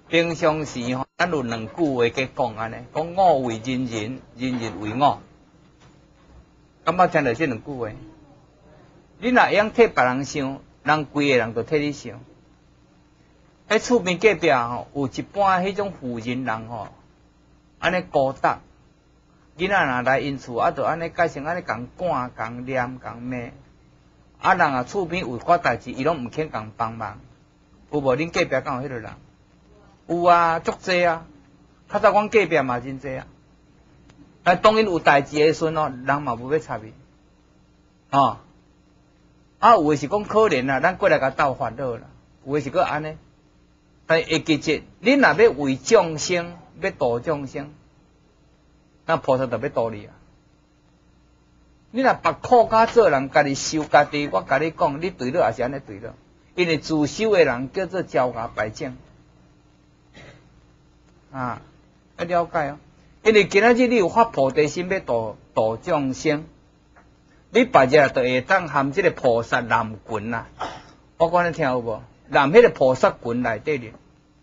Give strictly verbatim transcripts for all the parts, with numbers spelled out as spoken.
平常时吼，咱有两句话加讲安尼，讲我为人人，人人为我。感觉听到这两句话，你若会晓替别人想，人规个人都替你想。喺厝边隔壁吼，有一般迄种富人人吼，安尼孤单。囡仔若来因厝，啊，就安尼改成安尼共赶、共念、共骂。啊，人啊厝边有寡代志，伊拢毋肯共帮忙。有无恁隔壁敢有迄个人？有啊，足济啊。较早阮隔壁嘛真济啊。但当然有代志的时阵哦，人嘛无要插伊。哦。啊，有诶是讲可怜啊，咱过来甲斗烦恼啦。有诶是个安尼。但会记住，恁若要为众生，要度众生，那菩萨就要度你啊。你若别苦甲做人，家己修家己，我甲你讲，你对了也是安尼对了。因为自修的人叫做招牙摆正，啊，要了解哦。因为今仔日你有发菩提心要度度众生，你别日就会当含这个菩萨南群啦。我讲你听有无？南迄个菩萨群内底哩。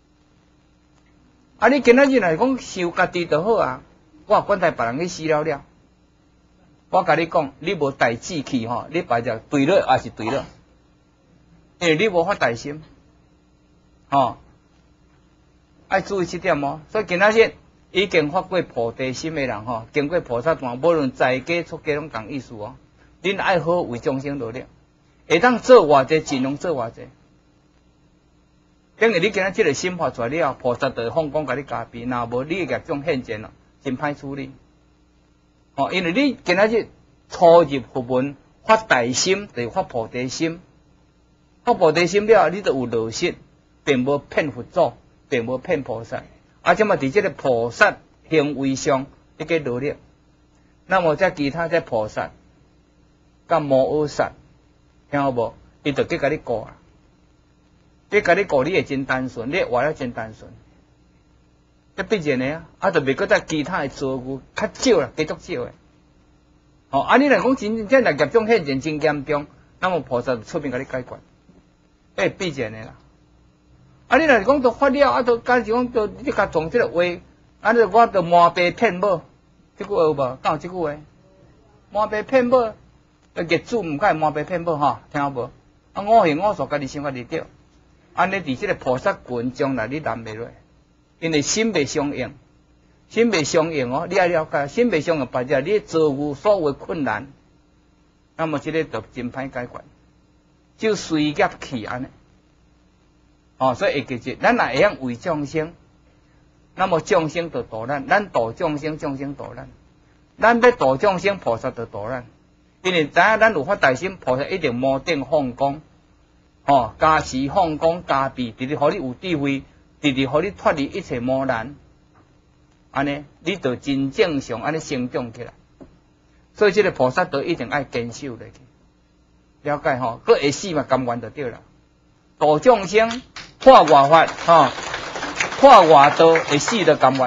啊，你今仔日来讲修家己就好啊，我管待别人去死了了。我甲你讲，你无大志气吼，你别日对了也是对了。因为你无发大心，吼，爱注意这点哦。所以今仔日已经发过菩提心的人吼，经过菩萨传，无论在家出家拢同意思哦。恁爱好为众生努力，会当做偌济，尽量做偌济。等于你今仔这个心发出来了，菩萨就放光甲你加庇，若无你个业种现前咯，真歹处理。哦，因为你今仔日初入佛门发大心，就发菩提心。发菩提心了，你就有落实，并无骗佛祖，并无骗菩萨。啊，即嘛伫这个菩萨行为上一个努力。那么在其他在菩萨，甲摩诃萨，听好无？伊就去甲你教啊，去甲你教，你会真单纯，你活了真单纯。这必然的啊，啊，就袂搁在其他的造物较少啦，继续少诶。哦，啊，你若讲真正来业种现前真严重，那么菩萨就出面甲你解决。诶，必然的啦。啊，你若是讲都发了，啊，都假是讲都你甲从这个话，啊，你我都瞒爸骗母，这句话有无？敢有这句话？瞒爸骗母，业主毋该瞒爸骗母吼，听有无？啊，五行五素家己想家己对，安尼伫这个菩萨群将来你难袂落，因为心袂相应，心袂相应哦，你爱了解，心袂相应，别只你造物所有困难，那么这个就真歹解决。就随业去安尼，哦，所以会记住，咱若会晓为众生，那么众生就度咱，咱度众生，众生度咱，咱要度众生，菩萨就度咱。因为知影咱有发大心，菩萨一定摩顶放光，哦，加持放光加庇，直直互你有智慧，直直互你脱离一切磨难，安尼，你就真正常安尼成长起来。所以这个菩萨道一定爱坚守落去。了解吼，佮会死嘛，甘愿就对啦。度众生，破外法，吼，破外道，会死就甘愿。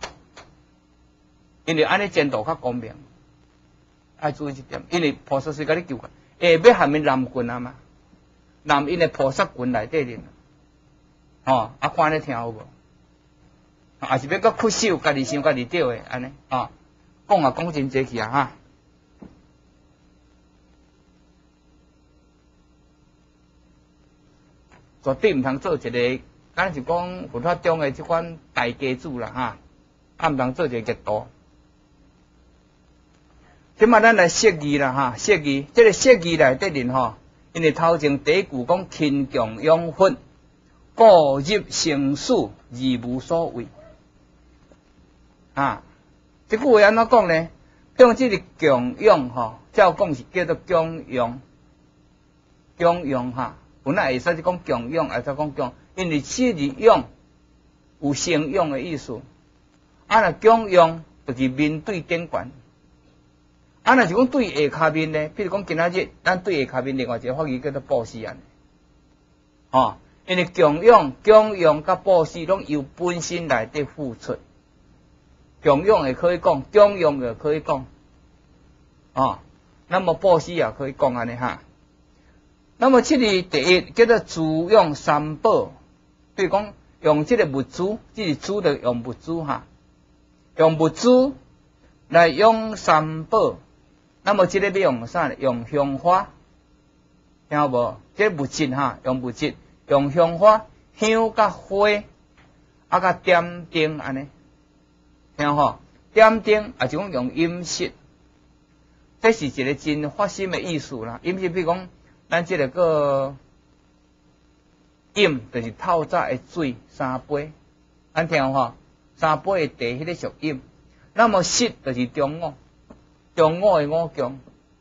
因为安尼前途较公平，爱注意一点。因为菩萨是甲你救个，下要下面南群啊嘛，南因的菩萨群内底哩，吼，啊看你听好无？啊是要佮屈手，家己想家己对的，安尼，啊，讲啊讲真济去啊哈。绝对毋通做一个，敢是讲佛法中的即款大家主啦哈，啊毋通做一个业道。即马咱来释义啦哈，释义，即个释义内底人吼，因为头前第一句讲勤强养佛，故入成事，而无所谓。啊，即句话安怎讲呢？用即个强养吼，照讲是叫做强养，强养哈。本来会使是讲强养，会使讲强，因为四字养有生养的意思。啊，若强养就是面对顶悬。啊，若是讲对下骹面呢？比如讲今仔日，咱对下骹面另外一个法语叫做布施啊。哦，因为强养、强养甲布施拢由本身内底付出。强养也可以讲，强养也可以讲。哦，那么布施也可以讲安尼哈。那么这里第一叫做自养三宝，比如讲用这个物资，这是主的用物资哈，用物资来用三宝。那么这个要用啥？用香花，听有无？这个物质哈，用物质，用香花、香甲花，啊甲点灯安尼，听吼？点灯也是讲用饮食，这是一个真发心的意思啦。饮食比如讲，咱这个个饮就是透早的水三杯，咱听吼，三杯的茶迄个属饮。那么食就是中午。中午的五供，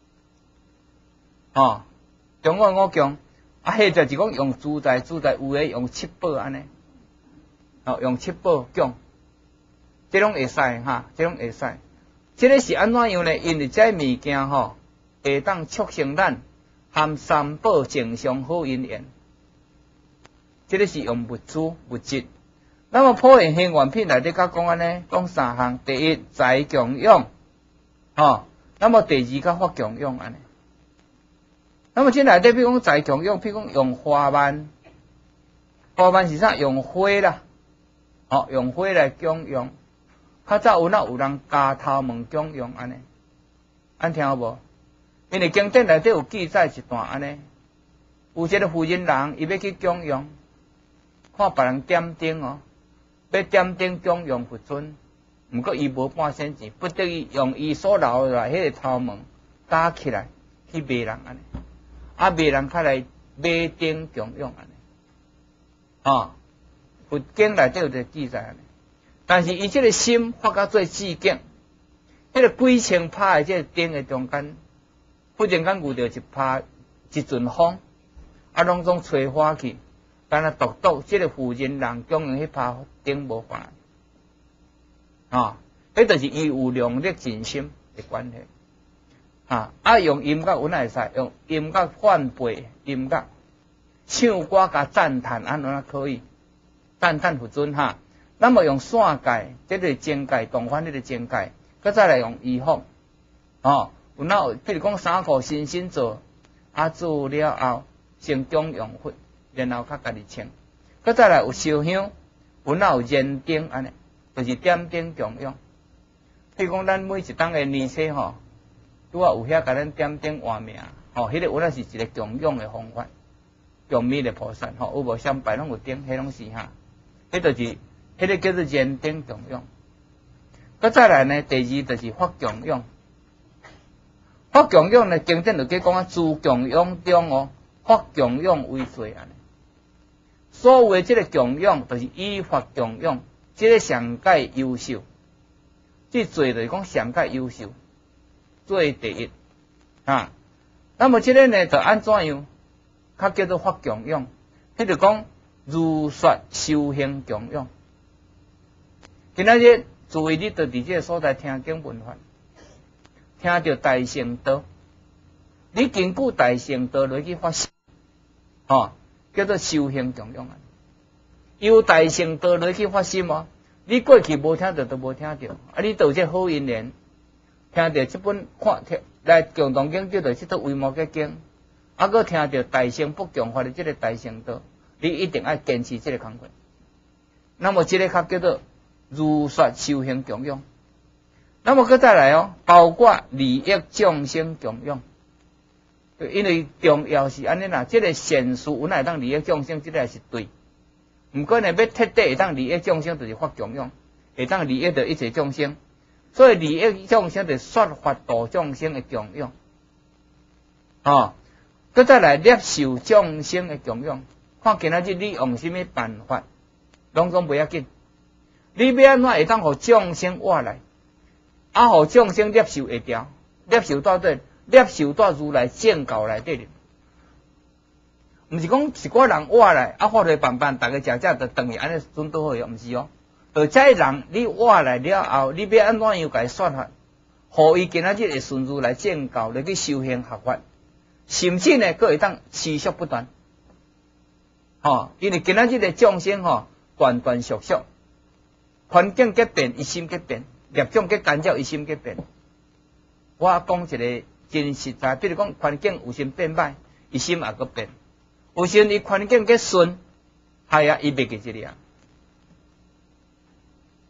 哦，中午的五供，啊，迄就是讲用自在自在有诶用七宝安尼，哦，用七宝供，这种会使哈，这种会使。这个是安怎样呢？因为这物件吼，会当促成咱含三宝正常好因缘。这个是用物资物质。那么普遍行愿品内底甲讲安尼，讲三项：第一，财供养。哦，那么第二个发供养安尼，那么这内底比如讲财供养，譬如讲用花瓣，花瓣是啥？用花啦，哦，用花来供养。较早有哪有人家头毛供养安尼，安听有无？因为经典内底有记载一段安尼，有一个富人人，伊要去供养，看别人点灯哦，要点灯供养佛尊。毋过伊无半仙钱，不得已用伊所留来迄个头毛打起来去卖人安尼，啊卖人较来买灯供养安尼，啊佛经内底有个记载安尼，但是伊即个心发到做致敬，迄个几千拍的即个灯的中间，忽然间遇到一拍一阵风，啊拢总吹花去，但是独独即个富人人供养迄拍灯无发。啊，迄就是伊有量力尽心的关系。啊，啊用音乐有哪会使？用音乐换背音乐，唱歌加赞叹安怎可以？赞叹佛尊哈。那么用线界，这个境界动翻这个境界，佮再来用衣服。哦，有哪有？譬如讲衫裤新新做，啊做了后先供养佛，然后较家己穿。佮再来有烧香，有哪有燃灯安尼？就是点灯供养，譬如讲，咱每一档的年册吼，拄啊有遐甲咱点灯换名，吼，迄个有那是一个供养的方法，供弥勒菩萨，吼，有无三拜拢有灯，迄拢是哈，迄就是，迄个叫做燃灯供养。佮再来呢，第二就是发供养，发供养呢，经典就计讲啊，自供养中哦，发供养为最安尼。所谓即个供养，就是依法供养。这个上界优秀，这做就是讲上界优秀，做第一啊。那么这个呢，就按怎样？较叫做发供养，迄就讲如说修行供养。今仔日诸位你到伫这个所在听经闻法，听到大乘道，你根据大乘道来去发心，哦，叫做修行供养啊。由大乘道来去发心哦，你过去无听到都无听到，啊，你都有这好因缘，听到这本看听来共同经叫做这套维摩诘经，啊，佮听到大乘不共法的这个大乘道，你一定要坚持这个功课。那么这个较叫做如说修行供养。那么佮再来哦，包括利益众生供养，因为重要是安尼啦，这个善事有哪会当利益众生，这个是对。毋过呢，要彻底会当利益众生，就是发供养，会当利益到一切众生。所以利益众生就是说法度众生的供养，哦，佮再来接受众生的供养。看今仔日你用什么办法，拢总袂要紧。你要安怎会当互众生活来，啊，互众生接受会掉，接受到底，接受到如来正教内底。毋是讲一个人活来，啊，活来办办，大家食食就等于安尼准倒好哟，毋是哦。而这人你活来了后，你要安怎样甲伊说法，互伊今仔日会顺如来正教来去修行学法，甚至呢，佫会当持续不断。吼、哦，因为今仔日的众生吼，断断续续，环境结变，一心结变；业障结干扰，一心结变。我讲一个真实在，比如讲环境有心变歹，一心也佫变。有时伊环境较顺，系啊，伊袂记这里啊。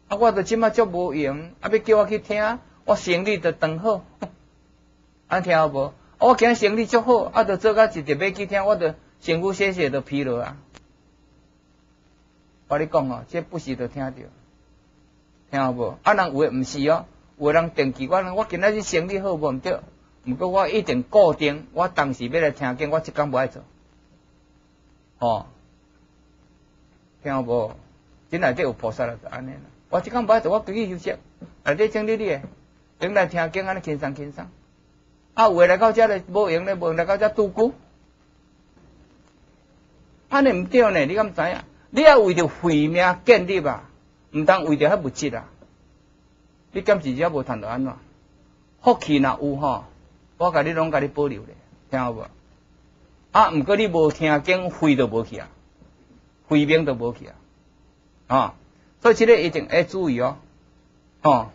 啊，我着即马足无用，啊，要叫我去听，我生理着长好，安听有无？我今生理足好，啊，着做甲一直要去听，我着身躯血血着疲劳啊。我咧讲哦，这不时着听着，听有无？啊，人有诶毋是哦，有诶人定期我我今仔日生理好无毋对，毋过我一定固定，我当时要来听经，我即工无爱做，哦，听有无？真内底有菩萨了，就安尼啦。我即工无爱做，我规矩休息，内底整理你诶，等来听经安尼轻松轻松。啊，有诶来到遮咧无用咧，无用来到遮拄久，安尼毋对呢，你敢知影？你要为着慧命建立啊，毋通为着迄物质啊。你敢是只无趁到安怎？福气若有吼，我甲你拢甲你保留咧，听有无？啊，毋过你无听经，慧都无去啊，慧命都无去啊。啊，所以这个一定要注意哦，哦，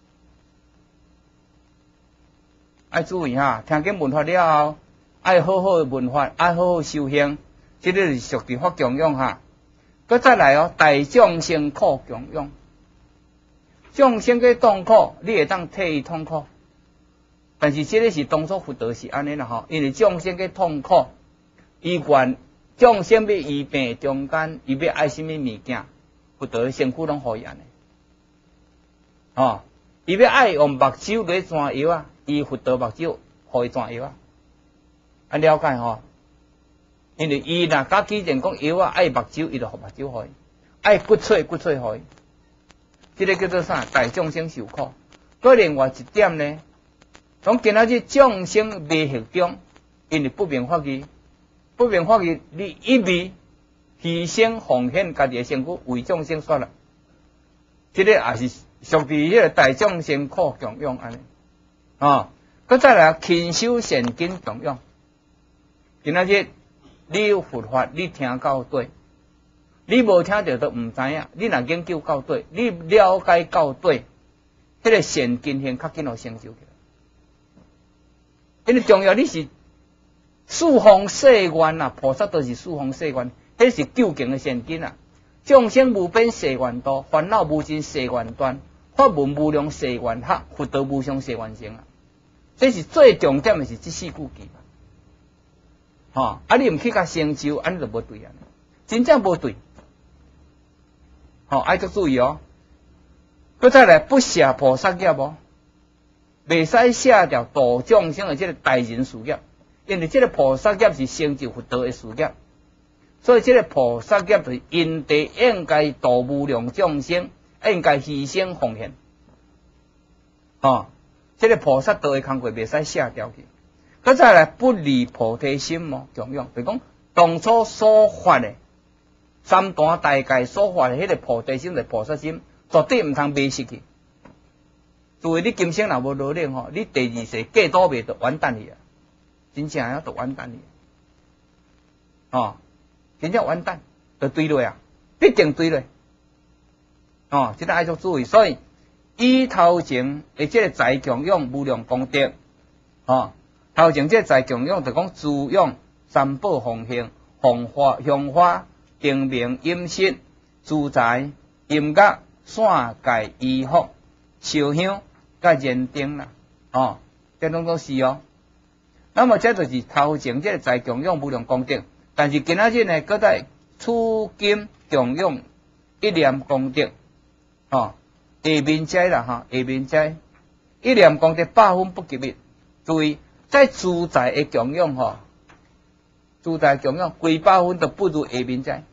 要注意哈，听经闻法了后，爱好好闻法，爱好好修行，这个是属于法供养哈。佮再来哦，大众生苦供养，众生嘅痛苦，你会当替伊痛苦，但是这个是当初佛陀是安尼啦吼，因为众生嘅痛苦，伊愿众生要医病中间，伊要爱什么物件？佛陀的身躯拢互伊安尼，哦，伊要爱用目睭来转药啊，伊佛陀目睭互伊转药啊，啊了解吼？因为伊若家己人讲药啊，爱目睭，伊就互目睭互伊；爱骨髓，骨髓互伊。这个叫做啥？大众生受苦。个另外一点呢，从今仔日众生未学中，因为不明法义，不明法义，你一味牺牲奉献家己的身躯为众生说啦，这个也是属于迄个大众生苦供养安尼啊。佮再来勤修善根供养。今仔日你有佛法，你听到对，你无听到都毋知影。你若研究到对，你了解到对，迄个善根现较紧互成就起来。因为重要你是四方誓愿啊，菩萨都是四方誓愿。迄是究竟的善根啊！众生无边誓愿多，烦恼无尽誓愿断，法门无量誓愿学，佛道无上誓愿成啊！这是最重点的是这四句句嘛，吼、哦！啊，你毋去甲成就，安尼就无对啊，真正无对。吼、哦，爱足注意哦。佮再来不舍菩萨业无，袂使舍掉度众生的这个大人事业，因为这个菩萨业是成就佛道的事业。所以，这个菩萨业就是因地应该度无量众生，应该牺牲奉献。哦，这个菩萨道的工作袂使舍掉去。佮再来不离菩提心哦，供养，就是讲当初所发的三段大戒所发的迄个菩提心，就是菩萨心，绝对毋通迷失去。除非你今生若无努力吼，你第二世过倒袂就完蛋去啊！真正啊，就完蛋去。哦。真正完蛋，就对落啊，必定对落。哦，这个爱足注意，所以以头前的这个财供养无量功德，哦，头前这个财供养就讲滋养三宝奉献、红花、香花、定名、饮食、住宅、音乐、散界、衣服、烧香、甲燃灯啦，哦，这拢都是哦。那么这就是头前这个财供养无量功德。但是今仔日呢，搁在取金供养一念功德，吼，下面斋啦，哈，下面斋一念功德百分不及一。注意，在自在的供养吼，自在供养几百分都不如下面斋。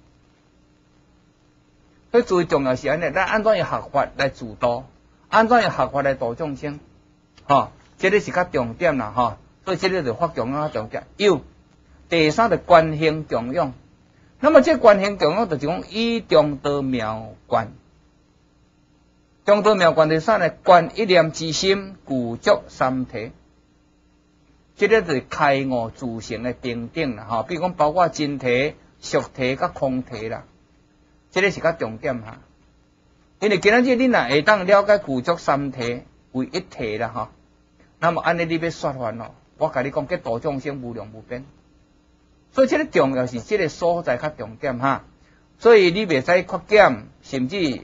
所以最重要是安尼，咱安怎样学法来自度，安怎样学法来度众生，吼，这个是较重点啦，吼。所以这个就法供养重点有。第三个观行供养，那么这观行供养就是讲以中道妙观，中道妙观第三呢，观一念之心，具足三体，这个就是开悟自性的定定啦，哈，比如讲包括真体、俗体、甲空体啦，这个是较重点哈。因为今仔日你若会当了解具足三体为一体啦，哈，那么安尼你要说法咯，我甲你讲，这度众生无量无边。所以这个重要是这个所在较重点哈，所以你袂使缺减，甚至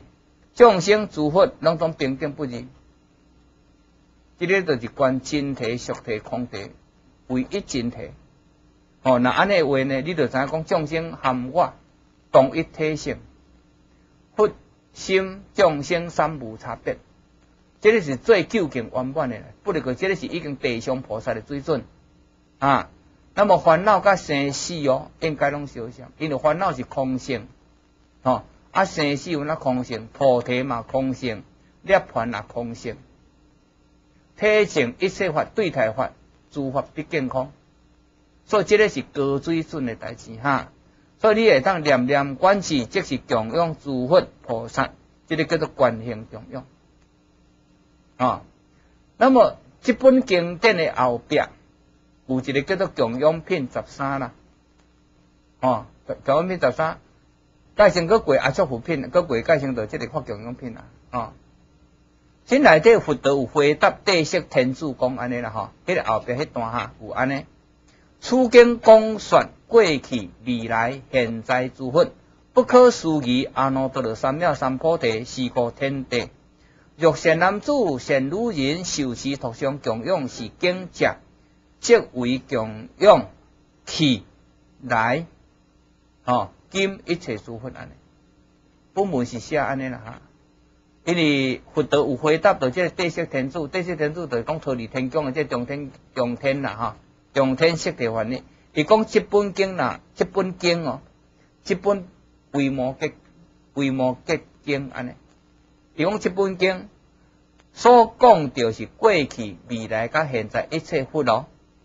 众生诸佛拢总平等不二。这个就是观真体、俗体、空体为一真体。哦，那安尼话呢，你就知影讲众生含我同一体性，佛心众生三无差别。这个是最究竟圆满的，不能讲这个是已经地上菩萨的水准啊。那么烦恼甲生死哦，应该拢相像，因为烦恼是空性，哦，啊生死有那空性，菩提嘛空性，涅槃也空性。体性一切法对待法，诸法必健康，所以这个是高水准的代志哈。所以你会当念念观世，即是供养诸佛菩萨，这个叫做观行供养啊。那么这本经典的后壁有一个叫做供养品十三啦，哦，供养品十三，介绍个过阿祝福品，个过介绍到这个发供养品啦，哦。这内底佛陀有回答地色天主讲安尼啦吼，迄个后壁迄段哈有安尼。此经讲说过去、未来、现在诸佛不可思议阿耨多罗三藐三菩提是故天地。若善男子、善女人受持托上供养是经者，即为供养去来，哦，今一切诸佛安尼。本文是写安尼啦哈。因为佛陀有回答到这个地色天主，地色天主就是讲脱离天宫的这中天中天啦哈，中天色地法呢。伊讲这本经啦，这本经哦，这本维摩诘维摩诘经安尼。伊讲这本经所讲就是过去、未来、甲现在一切佛哦。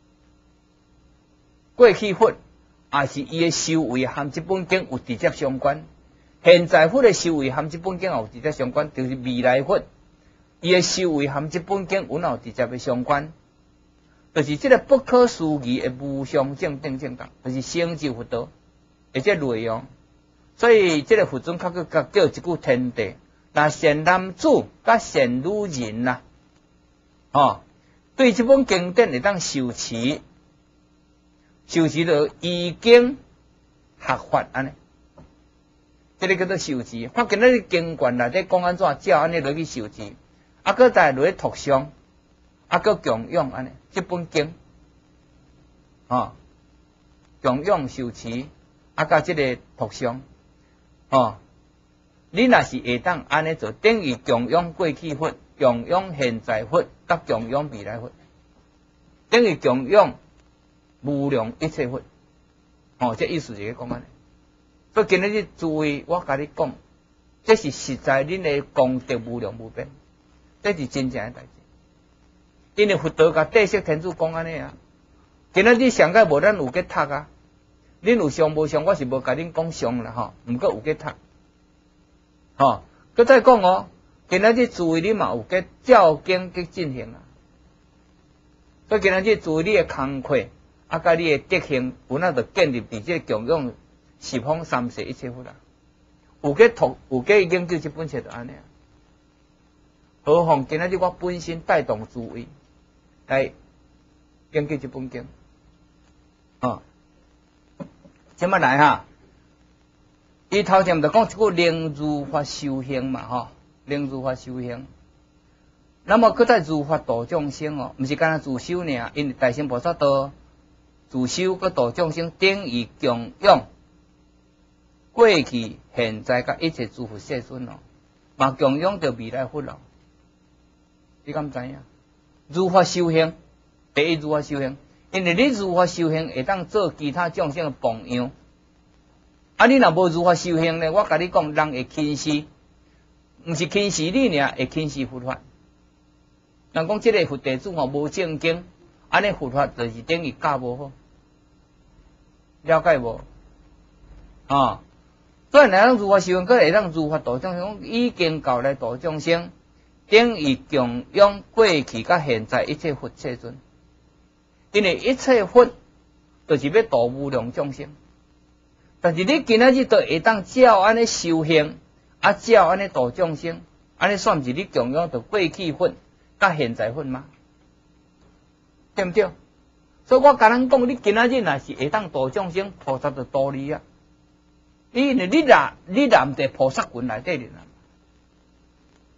过去佛也是伊的修为和这本经有直接相关。现在佛的修为和这本经有直接相关，就是未来佛伊的修为和这本经有有直接的相关，就是这个不可思议的无上正等正等，就是成就佛道的这内容。所以这个佛尊较个叫一句天地，那善男子甲善女人呐，哦，对这本经典会当受持，受持到依经学法安尼。这个叫做受持，看今仔日经卷内底讲安怎照安尼落去受持，啊，搁再落去托上，啊，搁供养安尼，这本经，哦，供养受持，啊，甲这个托上，哦，你若是会当安尼做，等于供养过去佛、供养现在佛、甲供养未来佛，等于供养无量一切佛，哦，这意思就是讲安尼。所以今日诸位，我甲你讲，这是实在恁的功德无量无边，这是真正的代志。因为佛陀甲地色天主讲安尼啊，今日你上界无咱有结读啊，恁有上无上，我是无甲恁讲上啦吼，毋过有结读，吼，佮再讲哦，今日你诸位你嘛有结照经去进行啊，所以今日你诸位你的工课，啊，甲你的德行，有那就建立伫这供养。十方三世一切佛啦，有个读有个研究这本册就安尼啊。何况今仔日我本身带动诸位来研究这本经，啊，怎么来哈？伊头前就讲一句能如法修行嘛，吼，能如法修行。那么搁再如法度众生哦，毋是干那自修呢，因为大乘菩萨道自修搁度众生，等于供养。过去、现在甲一切诸佛世尊哦，嘛供养着未来佛咯。你敢知影？如法修行，第一如法修行，因为你如法修行会当做其他众生的榜样。啊，你若无如法修行呢？我甲你讲，人会轻视，毋是轻视你尔，会轻视佛法。人讲即个佛弟子吼无正经，安尼佛法就是等于教无好，了解无？啊。所以，咱如法修行，佮会当如法度众生，已经教来度众生，等于供养过去甲现在一切佛世尊。因为一切佛就是要度无量众生，但是你今仔日就会当照安尼修行，啊照安尼度众生，安尼算是你供养到过去佛甲现在佛吗？对毋对？所以我甲咱讲，你今仔日若是会当度众生，菩萨就度你啊。因为你若你若毋伫菩萨群内底哩啦，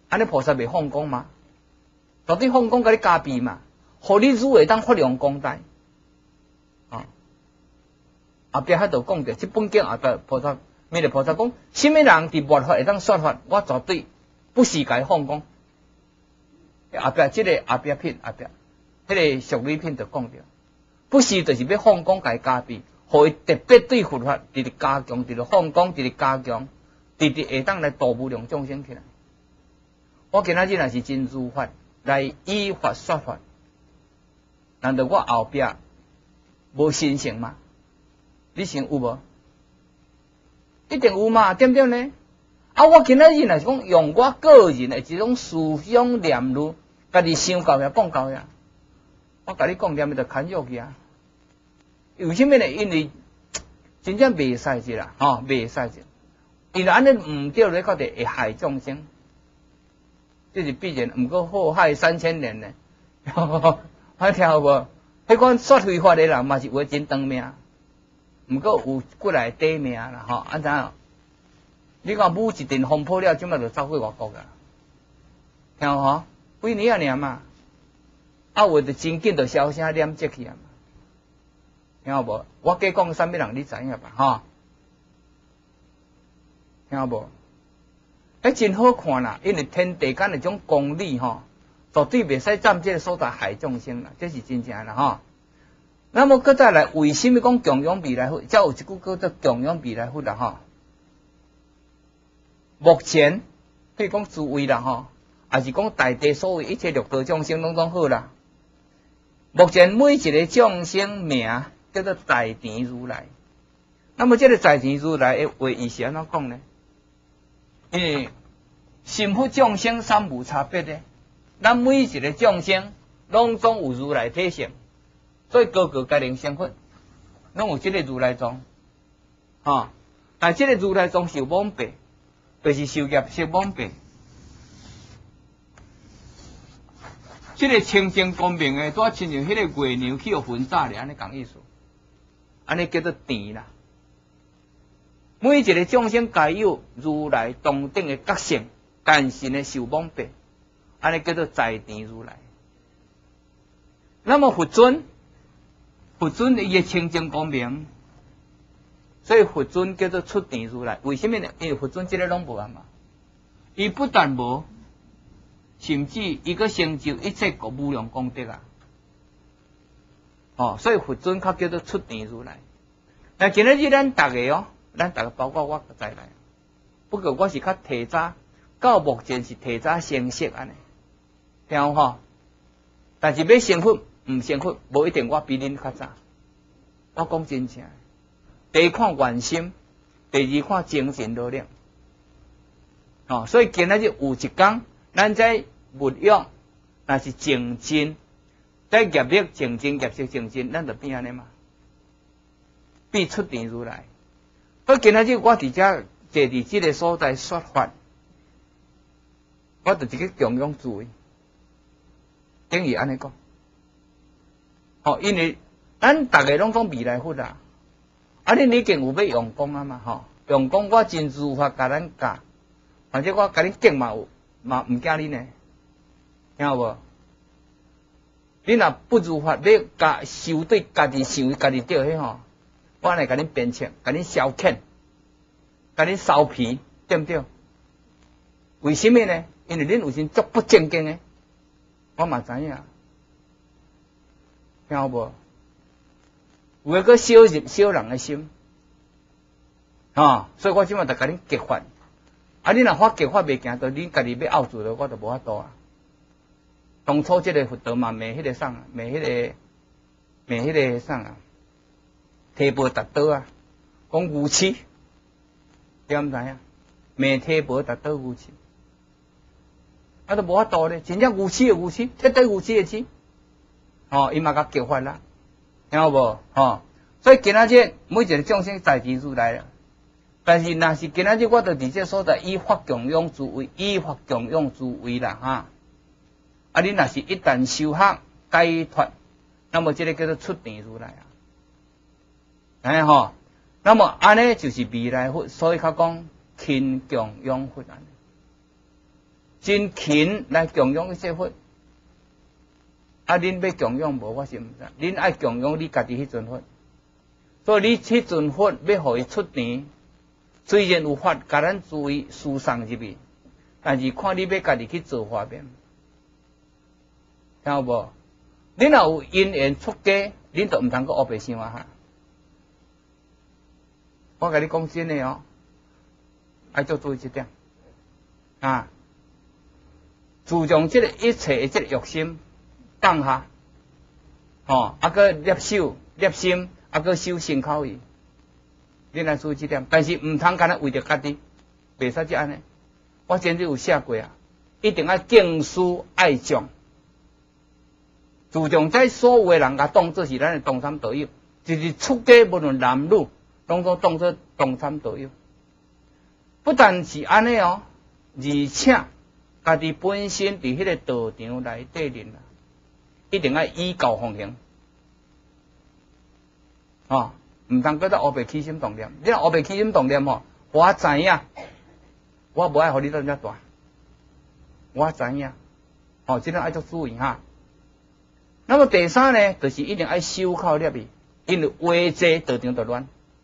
安尼菩萨袂放光吗？到底放光甲你加庇嘛，互你如会当发扬光大。啊，后壁迄度讲着，即本经后壁菩萨弥勒菩萨讲，什么人伫末法会当说法，我绝对不是甲伊放光。后壁即个后壁品后壁，迄个俗语品就讲着，不是就是要放光甲伊加庇，互伊特别对佛法直直加强，直直放光，直直加强，直直会当来度无量众生起来。我今仔日若是真如法来依法说法，难道我后壁无神性吗？你想有无？一定有嘛，对不对呢？啊，我今仔日若是讲用我个人的一种思想念路，家己想到呀，讲到呀，我甲你讲念就砍入去啊。为什么呢？因为真正袂使者啦，吼，袂使者，因为安尼毋对咧，到底会害众生。这是必然，毋过祸害三千年呢。还听有无？迄款说非法的人嘛是活真长命，毋过有过来短命啦，吼，安怎？你看武一阵风破了，即摆就走过外国啊，听有吼？几年啊尔嘛，啊话就真紧就消声念接去啊嘛，听有无？我假讲啥物人你知影吧？吼，听有无？迄真好看啦，因为天地间那种公理吼，绝对袂使占这个所在害众生啦，这是真正啦吼。那么搁再来，为什么讲供养未来佛？才有一句叫做供养未来佛啦吼。目前可以讲诸位啦吼，也是讲大地所有一切六道众生拢总好啦。目前每一个众生名叫做在田如来。那么这个在田如来的话意是安怎讲呢？因为心佛众生三无差别的，咱每一个众生拢总有如来体性，所以个个家庭身份拢有这个如来藏，哈。但这个如来藏是有蒙蔽，就是受业是蒙蔽。这个清净光明的，拄亲像迄个月娘去互焚炸咧，安尼讲意思，安尼叫做田啦。每一个众生皆有如来同等的觉性，但是呢受蒙蔽，安尼叫做在田如来。那么佛尊，佛尊伊个清净光明，所以佛尊叫做出田如来。为什么呢？因为佛尊这个拢无啊嘛，伊不但无，甚至伊个成就一切个无量功德啊！哦，所以佛尊较叫做出田如来。那今日日咱逐个哦。咱大家包括我在内，不过我是较提早，到目前是提早成熟安尼，听有吼？但是要成佛，毋成佛，无一定我比恁较早。我讲真正，第一看愿心，第二看精神力量。哦，所以今仔日有一天，咱在物用，若是精进，在业力精进、业色精进，咱就变安尼嘛，必出田如来。所以今仔日我伫遮坐伫即个所在说法，我就是去供养诸位，等于安尼讲。吼，因为咱逐个拢讲未来佛啦，啊，恁已经有要用功啊嘛，吼，用功我真如法甲咱教，或者我甲恁敬嘛有，嘛毋惊恁呢，听有无？恁若不如法要教修对家己想家己对迄吼。我来甲恁鞭策，甲恁消遣，甲恁烧皮，对不对？为什么呢？因为恁有时足不正经的，我嘛知影，听有无？有诶个小入小人的心，吼，所以我即马就甲恁激发。啊，恁若发激发袂行，就恁家己要拗住了，我就无法度啊。当初即个佛道嘛，骂迄个啥，骂迄个，骂迄个啥啊？提婆达多啊，讲愚痴，你毋知影？骂提婆达多愚痴，啊都无法度咧，真正愚痴的愚痴，绝对愚痴的痴。哦，伊嘛甲激发啦，听有无？吼，所以今仔日每一个众生在地如来了，但是若是今仔日我着伫这所在依法供养诸位，依法供养诸位啦，哈。啊，你若是一旦修学解脱，那么这个叫做出田如来啊。哎吼，那么安尼就是未来佛，所以较讲勤供养佛安尼。 真勤来供养这佛。啊，恁要供养无？我是毋知。恁爱供养你家己迄尊佛，所以你迄尊佛要互伊出庭，虽然有法甲咱注意输送入去，但是看你要家己去做方便，听有无？恁若有因缘出家，恁就毋通阁黑白想啊哈！我甲你讲真诶哦，爱做注意一点啊，自从即个一切诶即个欲心。放下，吼，啊个捏手、捏心，啊个修身口意，恁来注意这点。但是毋通干那为着家己，袂使即安尼。我前日有写过啊，一定要敬师爱众。自从在所有诶人甲当作是咱诶同参道友，就是出家无论男女，拢总当作同参道友。不但是安尼哦，而且家己本身伫迄个道场内底面啊。一定要依教奉行，哦，毋通搁再黑白起心动念。你若黑白起心动念吼，我知影，我无爱互你当遮大，我知影，哦，即个爱做注意哈。那么第三呢，就是一定要守口捏意，因为话济道场就乱，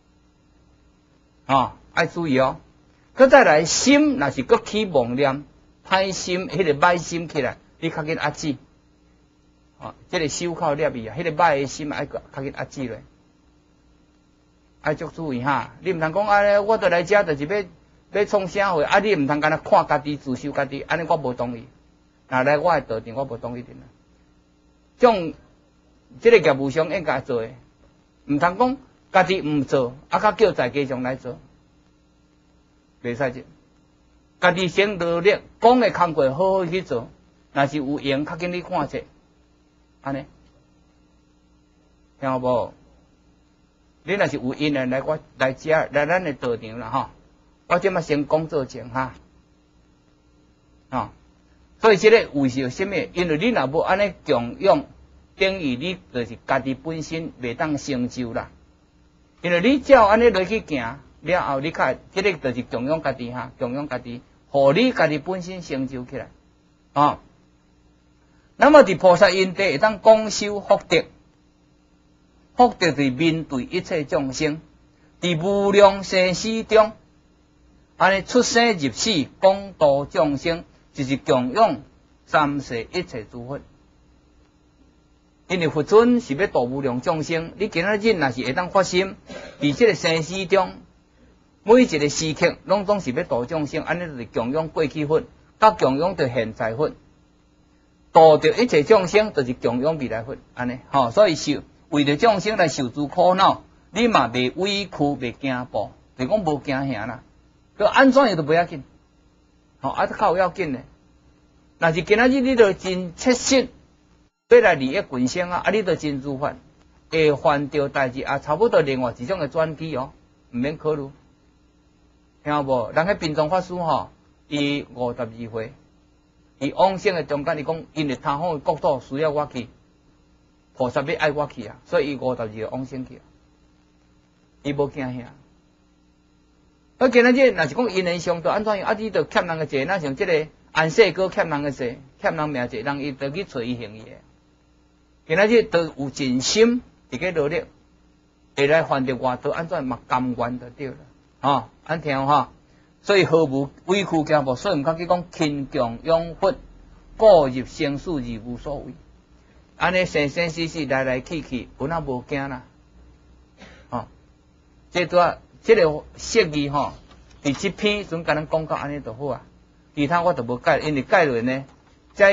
哦，爱注意哦。搁再来心，若是搁起妄念，歹心，迄、那个歹心起来，你较紧压止。哦，这个守口捏意啊，迄、那个歹的心爱较紧压制咧，爱足注意哈。你毋通讲啊，我倒来遮就是要要创啥货，啊，你毋通干那看家己自修家己，安尼我无同意。若来我的道场，我无同意的啦。种这个业务上应该做的，毋通讲家己毋做，啊，较叫在家上来做，袂使这。家己先努力，讲的工课好好去做，若是有用，较紧你看者。安尼，听有无？你若是有因缘来我来遮来咱的道场啦吼，我即马先讲做前哈，啊，所以即个为是啥物？因为你若无安尼供养，等于你就是家己本身袂当成就啦。因为你只要安尼落去行了后，你较即个就是供养家己哈，供养家己，互你家己本身成就起来，啊。那么伫菩萨因地会当广修福德，福德是面对一切众生，伫无量生死中，安尼出生入死，广度众生，就是供养三世一切诸佛。因为佛尊是要度无量众生，你今仔日若是会当发心，伫即个生死中，每一个时刻拢总是要度众生，安尼就是供养过去佛，甲供养着现在佛。度着一切众生，就是供养未来佛，安尼，吼，所以受为着众生来受诸苦恼，你嘛袂委屈，袂惊怖，就讲无惊吓啦。佮安怎样都不要紧，吼，啊，较有要紧嘞。若是今仔日你着真切实要来利益群生啊，啊，你着真自发，会犯着代志啊，差不多另外一种的转机哦，毋免考虑，听有无？人迄贫藏法师吼，伊五十二岁。伊往生的中间，伊讲，因为他方的国土需要我去，菩萨要爱我去啊，所以伊五十二岁往生去啊，伊无惊吓。啊，今仔日若是讲因缘上，着安怎样？啊，你着欠人个债，那像即个安世哥欠人个债，欠人命债，人伊着去找伊行伊个。今仔日着有尽心伫个努力，会来还着外道，安怎嘛甘愿就对了，吼，安听吼。所以毫无委屈惊怖，所以毋较去讲勤供养佛，过入生死而无所谓。安尼生生死死来来去去，本来无惊啦。哦，这段这个释义吼，伫这篇阵甲咱讲到安尼就好啊。其他我就无解，因为解落呢，在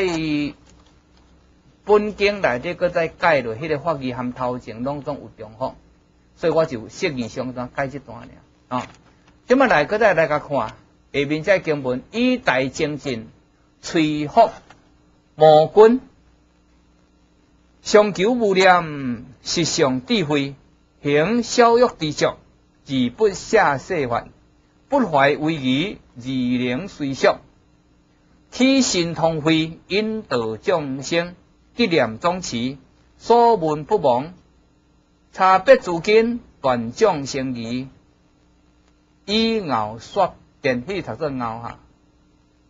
本经内底搁再解落迄个法义含头前拢总有重复，所以我就释义上段解这段尔啊。即么来，搁再来甲看下面这经文，以大精进，催福无君，上求无念，实上智慧，行小欲知足，自不下世法，不怀威仪，而能随俗，起心同慧，引导众生，一念总持，所闻不忘，差别诸根，断众生疑。以熬说电器读做熬哈，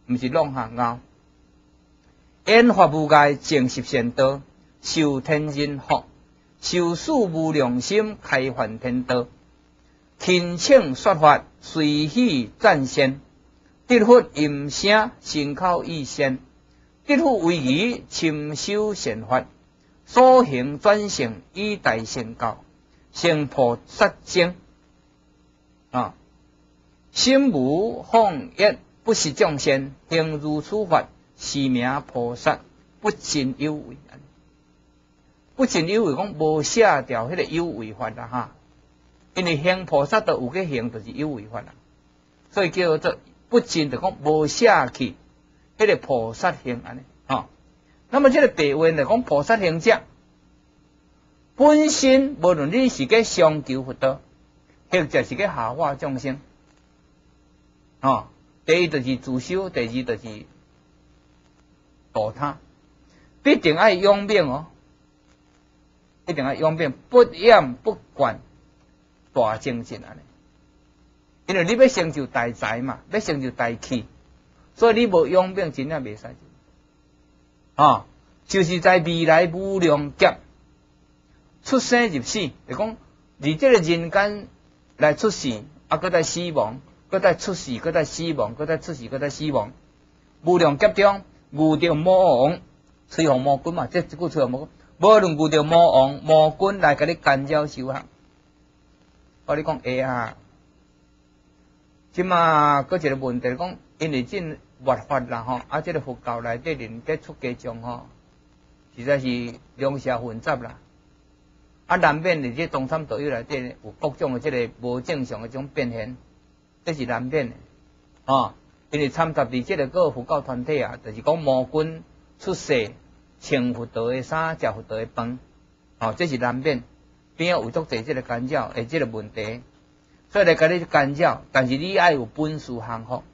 毋是弄下拗。演法无碍，正十善道，受天人福，受事无良心，开梵天道。勤请说法，随喜赞先。得福音声，身口意善。得福为仪，亲修善法。所行转成，以大成教，成菩萨精。啊，心无放逸，不是众生，行如此法，是名菩萨，不尽有为。不尽有为，讲无写掉迄个有为法啦哈。因为行菩萨都有个行，就是有为法啦，所以叫做不尽，就讲无写去迄个菩萨行安尼哈。那么这个白话就讲菩萨行者本身，无论你是个上求佛道，或者是个下化众生，哦，第一就是自修，第二就是度他，必定爱用命哦。一定要用命，不厌不惯，大精进安尼。因为你要成就大财嘛，要成就大器，所以你无用命真正袂使。啊，就是在未来无量劫出生入死，就讲伫这个人间来出世，啊，搁再死亡，搁再出世，搁再死亡，搁再出世，搁再死亡。无量劫中遇到魔王、吹红魔君嘛，这一句吹红魔君。无论遇到魔王、魔君来甲你干扰修行，我你讲会啊？即嘛，搁一个问题讲，因为这佛法啦吼，啊，这个佛教内底人在出家中吼，实在是两社混杂啦。啊，难免伫这东山道友内底有各种的这个无正常的这种变现，这是难免的。哦，因为参杂伫这个个佛教团体啊，就是讲魔君出世。穿佛道的衫，食佛道的饭，哦，这是难免。边有足侪这个干扰，诶，这个问题，所以来甲你干扰。但是你爱有本事幸福，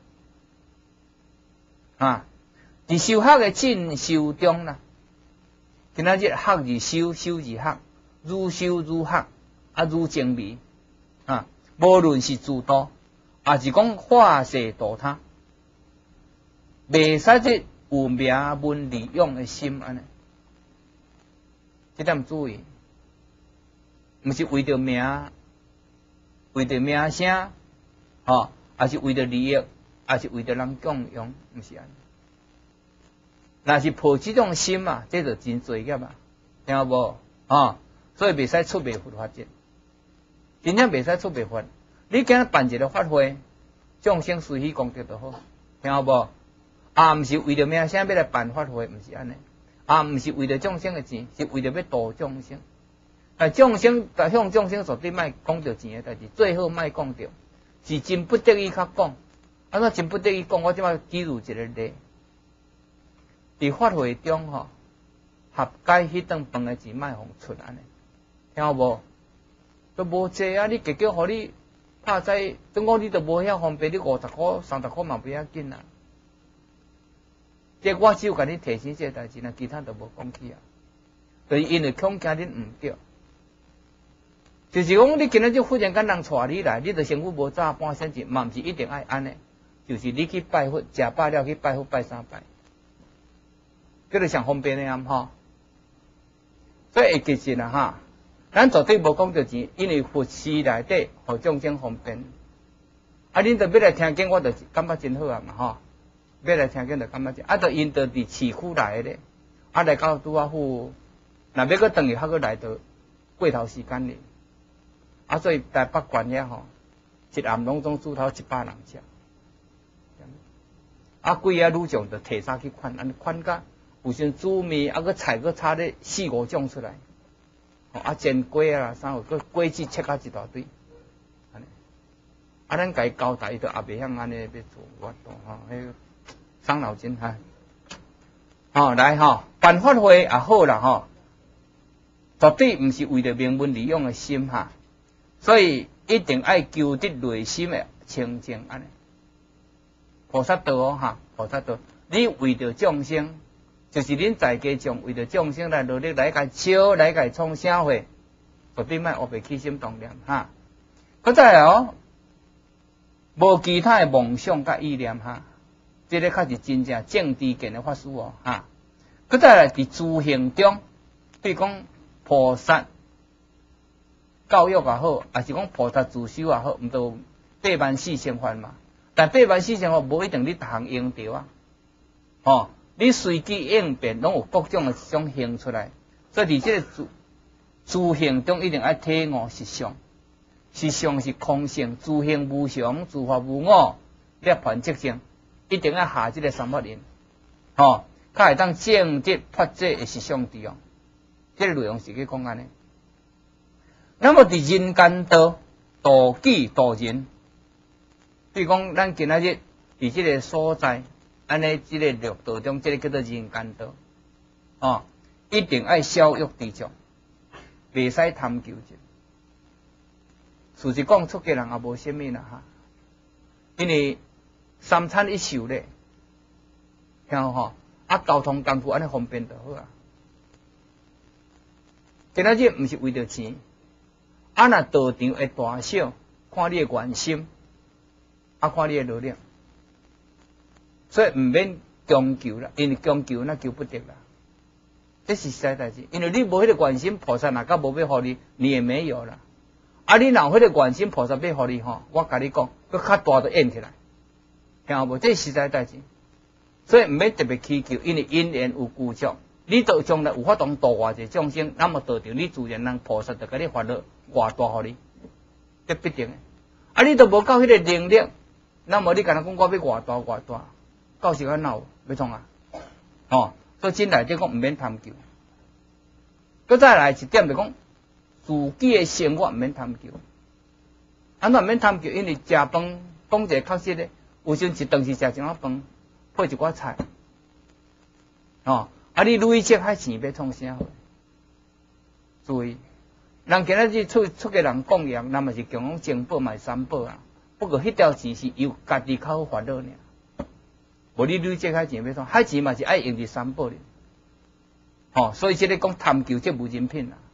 啊，伫修学的进修中啦，今仔日学而修，修而学，愈修愈学，啊，愈精微，啊，无论是自度，也是讲化世度他，袂使这。有名闻利用的心安尼，这点注意，毋是为着名，为着名声，吼，也是为着利益，也是为着人供养，毋是安尼。若是抱这种心啊，这就真罪孽啊，听有无？哦，所以袂使出卖佛法者，真正袂使出卖佛。你今日办一个法会，众生随喜功德就好，听有无？啊，毋是为着名声要来办法会，毋是安尼。啊，毋是为着众生的钱，是为着要度众生。啊，众生向众生绝对莫讲着钱的代志，最好莫讲着，是真不得已较讲。安怎真不得已讲？我即摆举入一个例，伫法会中吼，合解迄顿饭的钱莫互出安尼，听有无？都无济啊！你结果互你拍在，总讲你都无遐方便，你五十箍、三十箍嘛不要紧啊。这我只有甲你提醒这个代志，那其他都无讲起啊。就是因为恐惊恁毋对，就是讲你今日就忽然间人带你来，你就身躯无早半仙钱，嘛毋是一定爱安尼，就是你去拜佛，食饱了去拜佛拜三拜，这个上方便的啊吼。所以会记住啦哈，咱绝对无讲着钱，因为佛寺内底互众生方便。啊，恁着要来听经，我着感觉真好啊嘛吼。要来听见就感觉者，啊，就因着伫市区来的，啊来到拄啊府，若要搁转去，还搁来到过头时间哩，啊，所以台北县遐吼，一暗拢总煮头一百人食，啊，贵啊女将就提早去款，安尼款甲有时煮面，啊，搁菜搁炒咧四五种出来，吼，啊煎粿啊，啥有搁粿子切甲一大堆，安尼，啊，咱家交代伊就也袂晓安尼要做，我懂吼，迄个。伤脑筋哈，好、哦、来哈、哦，办法会也好啦哈、哦，绝对毋是为了名闻利用的心哈，所以一定爱求得内心的清净安尼。菩萨道哦哈，菩萨道，你为着众生，就是恁在家中为着众生来努力来甲笑，来甲创社会，绝对莫黑白起心动念哈。搁再来哦，无其他的梦想甲意念哈。 这个较是真正正知见的法师哦，哈。佮再来伫诸行中，比如讲菩萨教育也好，还是讲菩萨自修也好，毋都八万四千法嘛。但八万四千法无一定你逐项用着啊，吼，你随机应变，拢有各种的种行出来。所以伫这个诸诸行中，一定要体悟实相。实相是空性，诸行无常，诸法无我，涅槃即性，一定要下这个三法印，吼。才会当正直发这的实相地哦，这个内容是去讲安尼。那么伫人间道度己度人，比如讲咱今仔日伫这个所在，安尼这个六道中，这个叫做人间道，哦，一定要消欲知足，袂使贪求者。事实讲，出家人也无啥物啦哈，因为三餐一受咧，听有吼。啊，交通工具安尼方便就好啊。今仔日毋是为着钱，啊，若道场会大小，看你的愿心，啊，看你的努力，所以毋免强求啦，因为强求那求不得啦。这是实在代志，因为你无迄个愿心，菩萨若甲无要互你，你也没有啦。啊，你若有迄个愿心，菩萨要互你吼，我甲你讲，佮较大都演起来，听有无？这是实在代志。所以唔免特别祈求，因为因缘有具足，你到将来有法度度化一个众生，那么道场你自然人菩萨就甲你发落偌大互你，这必定的。啊，你都无够迄个能力，那么你敢若讲我要偌大偌大，到时阵闹要创啊？哦，所以真内底讲唔免贪求。佮再来一点就讲，自己的生活唔免贪求。安怎唔免贪求？因为食饭讲一个确实的，有时一顿是食一碗饭。配一寡菜，哦，啊！你累积海钱要创啥好？注意，人今仔日出出个人供养，那么是讲讲正宝买三宝啊。不过迄条钱是由家己较好烦恼尔，无你累积海钱要创，海钱嘛是爱用伫三宝哩，哦，所以这个讲贪求这无人品啦，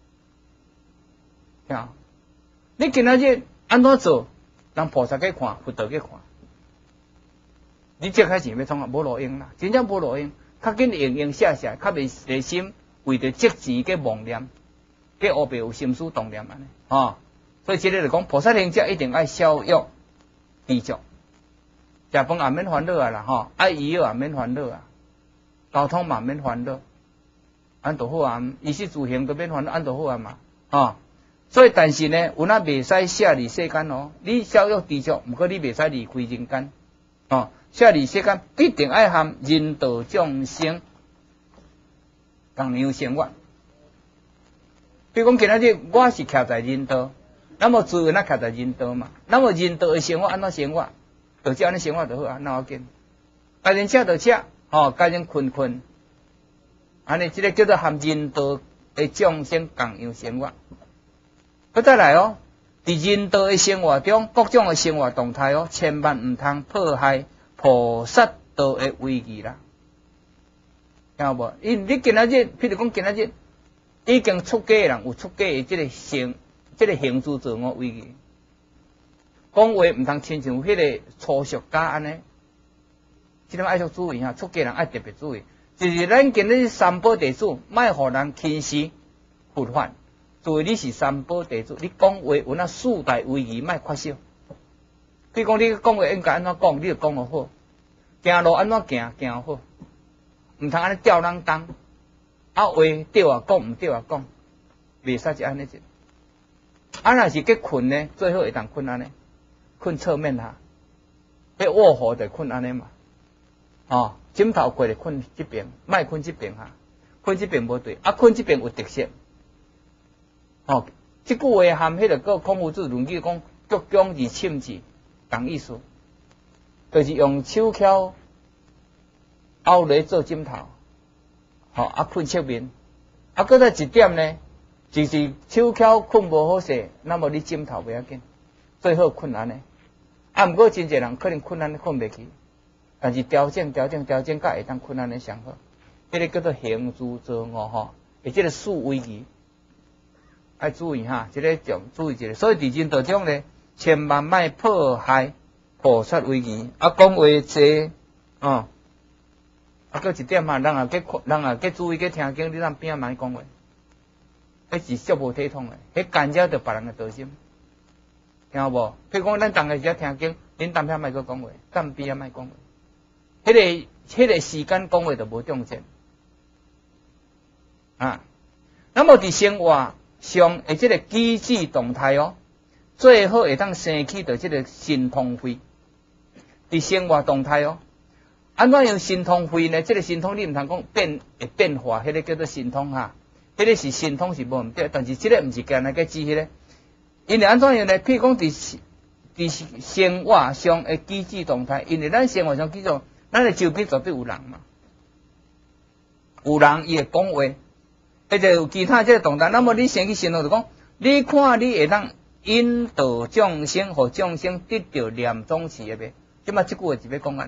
听？你今仔日安怎做？人菩萨去看，佛道去看。你这开钱要创啊，无路用啦，真正无路用，较紧用用写写，较袂内心为着积钱嘅妄念，嘅后边有心思动念安尼，哦，所以这个就讲菩萨行者一定爱消欲知足，食饭也免烦恼啊啦，吼，爱医药也免烦恼啊，交通嘛免烦恼，安都好啊，衣食住行都免烦恼，安都好啊嘛，哦，所以但是呢，有那袂使舍离世间哦，你消欲知足，毋过你袂使离开人间，哦。舍离世间必定爱含人道众生同样生活。比如讲，今仔日我是徛在人道，那么自然啊徛在人道嘛。那么人道的生活安怎生活？就照安尼生活就好啊，哪要紧？家人吃就吃，吼，家人困困，安尼这个叫做含人道的众生同样生活。佮再来哦，伫人道的生活中，各种的生活动态哦，千万毋通迫害菩萨道的威仪啦，听有无？因你今仔日，譬如讲今仔日已经出家的人有出家的这个行，这个行住坐卧威仪，讲话毋通亲像迄个粗俗家安尼，这点爱要注意哈，出家人爱特别注意，就是咱今日三宝地主，莫互人轻视佛法，注意你是三宝地主，你讲话有那四大威仪，莫缺少。比如讲，你讲话应该安怎讲，你就讲得好；行路安怎行，行好，毋通安尼吊人当。啊，话对啊讲，毋对啊讲，袂使是安尼只。啊，若是去困呢，最好会当困安尼，困侧面下，迄卧虎就困安尼嘛。哦，枕头过来困这边，莫困这边哈，困这边无对，啊，困这边有特色。哦，即句话含迄个个孔夫子论语讲，鞠躬而深字。同意思，就是用手翘凹来做枕头，吼、哦、啊困侧面，啊，搁再一点呢，就是手翘困无好势，那么你枕头不要紧，最好困安尼。啊，毋过真侪人可能困安尼困袂起，但是调整调整调整，甲会当困安尼上好。这个叫做行住坐卧吼，而这个四威仪，爱注意哈，这个重注意一下。所以伫人道中呢。千万莫迫害菩萨威仪，啊，讲话济哦，啊，搁一点啊，人啊，计人啊，计注意计听经，你咱边仔莫讲话，迄是足无体统诶，迄干扰着别人诶道心，听有无？譬如讲，咱逐个只听经，恁当遐莫搁讲话，咱边仔莫讲话，迄、那个迄、那个时间讲话就无重点啊。那么伫生活上诶，即个机制动态哦，最好会当生起着即个神通慧。伫生活动态哦，安怎样神通慧呢？即、这个神通你毋通讲变会变化，迄、那个叫做神通哈。迄、那个是神通是无毋对，但是即个毋是干那个指迄个。因为安怎样呢？譬如讲伫伫生活上诶机制动态，因为咱生活上机制，咱诶周边绝对有人嘛，有人伊会讲话。或者有其他即个动态，那么你先去形容就讲，你看你会当引导众生和众生得到念总持的袂？即马即句话是要讲安尼，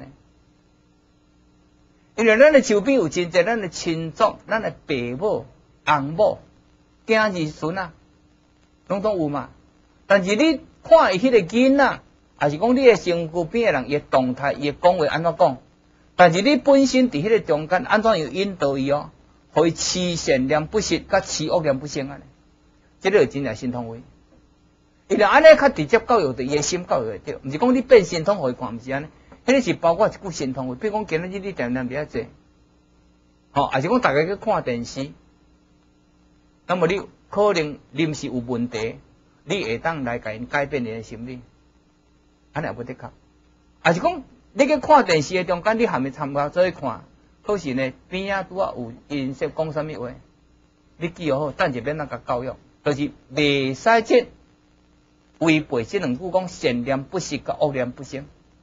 因为咱的周边有真侪咱的亲族、咱的爸母、翁某、囝儿孙啊，拢总有嘛。但是你看伊迄个囡仔，还是讲你的身躯边的人，伊的动态、伊的讲话安怎讲？但是你本身伫迄个中间，安怎样引导伊哦？可以持善念不失，甲持恶念不生啊！这个真正神通慧。因为安尼较直接教育着伊的心教育着，毋是讲你变神通互伊看，毋是安尼。迄个是包括一句神通慧，比如讲今日你点点比较济，吼、哦，还是讲大家去看电视，那么你可能临时有问题，你会当来甲因改变你的心理，安尼也不得确。还是讲你去看电视的中间，你还没参加做去看。可是呢，边仔拄啊有因说讲啥物话，你记好，等一遍咱甲教育，就是袂使即违背即两句讲善念不失，甲恶念不生。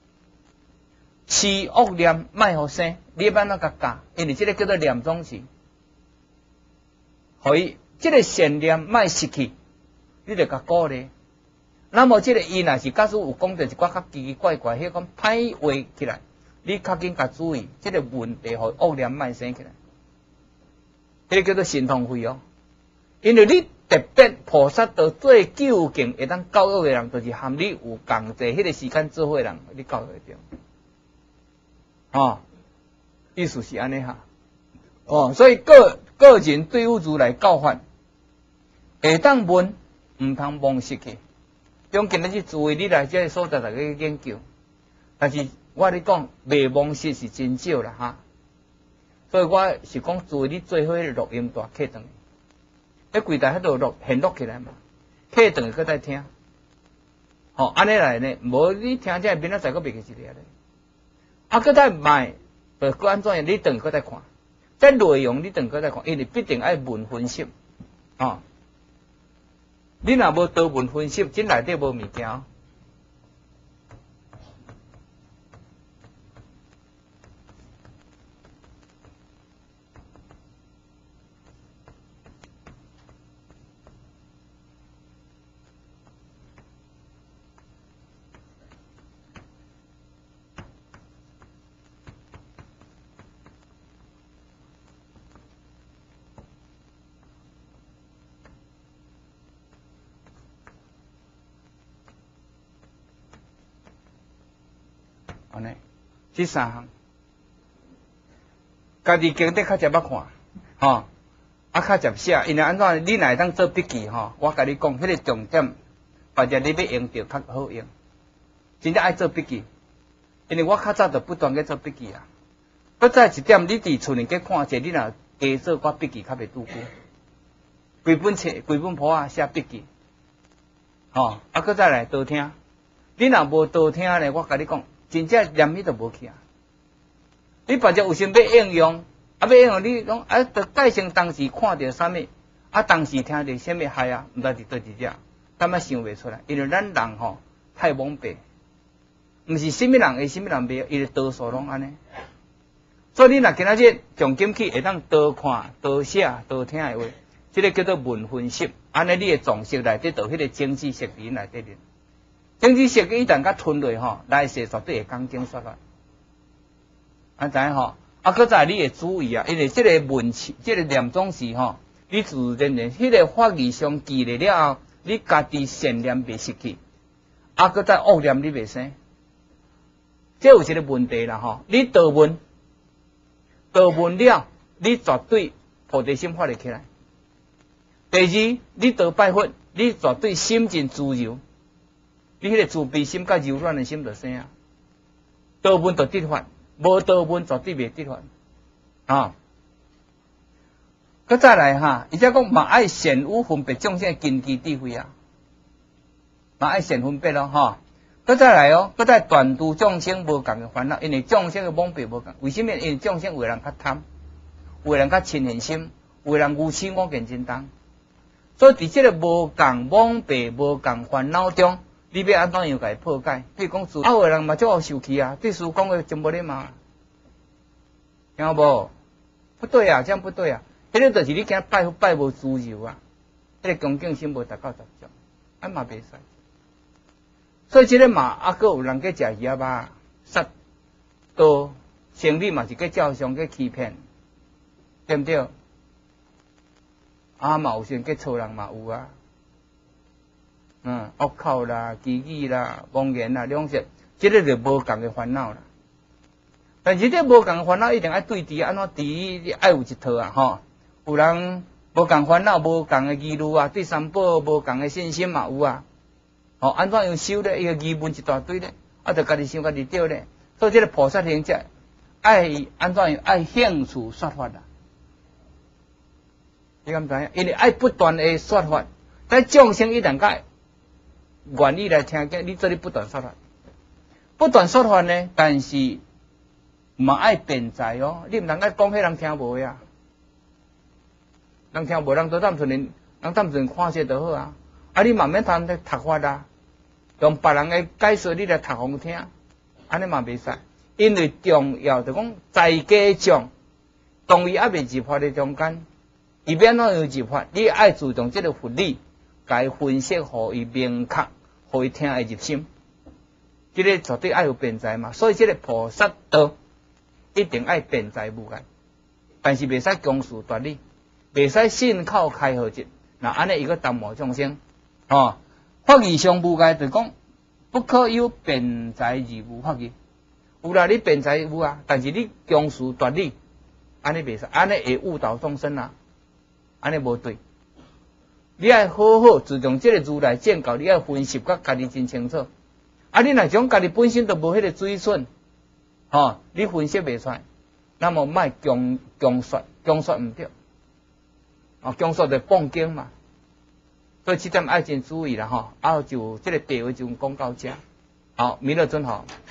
持恶念莫互生，你要安怎甲教？因为即个叫做念总持，互伊即个善念莫失去，你着甲鼓励。那么即个伊若是假使有讲着一寡较奇奇怪怪，迄讲歹话起来。你较紧甲注意，即、这个问题互恶念莫生起来，迄、这个叫做神通慧哦。因为你特别菩萨道最究竟会当教育的人，就是含你有共济迄个时间做伙的人，你教育会着。哦，意思是安尼哈。哦，所以个个人对于如来教法，会当问，毋通忘失去。中间咧去注意你来这个所在，大家去研究，但是。我咧讲，未忘失是真少啦哈，所以我是讲，注意你最好迄个录音带刻顿，迄柜台迄度录现录起来嘛，刻顿搁再听，吼、哦，安尼来呢，无你听这边仔再搁袂记一个咧，啊，搁再卖，就搁安怎样？你顿搁再看，这内容你顿搁再看，因为必定爱文分析，哦，你若无多文分析，真内底无物件。安尼，这三项，家己经典较食捌看，吼，啊较食写，因为安怎？你若会当做笔记吼，我甲你讲，迄、那个重点，或者你要用着较好用，真正爱做笔记，因为我较早就不断去做笔记啊。搁再一点，你伫厝里去看者，你若加做寡笔记，较袂拄久。规本册、规本簿啊写笔记，吼，啊搁再来多听，你若无多听咧，我甲你讲。真正念迄都无去啊！你把只有心要应用，啊要应用你讲啊，着改成当时看到啥物，啊当时听到啥物害啊，毋知是倒一只，敢啊想袂出来，因为咱人吼太懵白，毋是啥物人会，啥物人袂，伊个多数拢安尼。所以你若今仔日重金去会当多看、多写、多听的话，即、这个叫做文分析，安尼你的总识内底到迄个政治识理内底面。政治识一旦甲吞落吼，来势绝对会讲经说来，安知影吼？啊，搁再你会注意啊，因为即个文字、即、这个念总是吼，你自然然迄个法义上记咧了后，你家己善念袂失去，啊，搁再恶念你袂生。 这有一个问题啦吼，你道问，道问了，你绝对菩提心发得起来。第二，你道拜佛，你绝对心尽自由，你迄个自卑心甲柔软的心就生啊。道问就得法，无道问绝对袂得法啊。佮再来哈，而且讲嘛爱善恶分别众生根基智慧啊，嘛爱善分别咯哈。佮再来哦，佮再断除众生无共嘅烦恼，因为众生嘅妄别无共，为什么？因为众生有人较贪，有人较嗔恨心，有人愚痴我见真重。所以伫即个无共妄别无共烦恼中，你要安怎样甲伊破解？譬如讲，自啊有人嘛足好受气啊，对师讲嘅真无礼貌，听有无？不对啊，这样不对啊！迄个就是你惊拜拜无自由啊，迄个恭敬心无达到十种，啊嘛袂使。所以即个嘛，啊个有人去食鱼吧，杀刀生理嘛是去照相去欺骗，对不对？啊嘛有先去错人嘛有啊，嗯，恶口啦、绮语啦、妄言啦、两舌，即个就无共嘅烦恼啦。但是这无共嘅烦恼一定爱对治，安怎治？你爱有一套啊，吼。有人无共烦恼，无共嘅议论啊，对三宝无共嘅信心嘛有啊。哦，安怎样修咧？伊个疑问一大堆咧，啊，着家己想家己对咧。所以这个菩萨行者爱安怎样爱兴趣说法啦？你敢知影？因为爱不断的说法，但众生一旦甲愿意来听经，你做你不断说法，不断说法呢，但是嘛爱辩才哦，你唔通爱讲，迄人听无呀？人听无，人都当阵人，人当阵看些就好啊。啊，你慢慢谈咧读法啊，用别人的解说你来读互听，安尼嘛袂使。因为重要就讲在家众，当伊还未入法的中间，伊要安怎样入法？你爱注重这个佛理，该分析互伊明确，互伊听会入心。这个绝对爱有辩才嘛，所以这个菩萨道一定爱辩才无碍，但是袂使强词夺理。袂使信口开河节，那安尼伊个耽误众生。哦，法义上无碍，就讲不可有辩才而无法义。有啦，你辩才有啊，但是你强词夺理，安尼袂使，安尼会误导众生啊，安尼无对。你爱好好注重这个如来正教，你爱分析甲家己真清楚。啊，你若种家己本身都无迄个水准，吼、哦，你分析袂出来，那么莫强强说，强说毋对。哦，强说就放经嘛，所以这点爱真注意啦吼。啊，就这个地位就讲到这，好，弥勒尊好。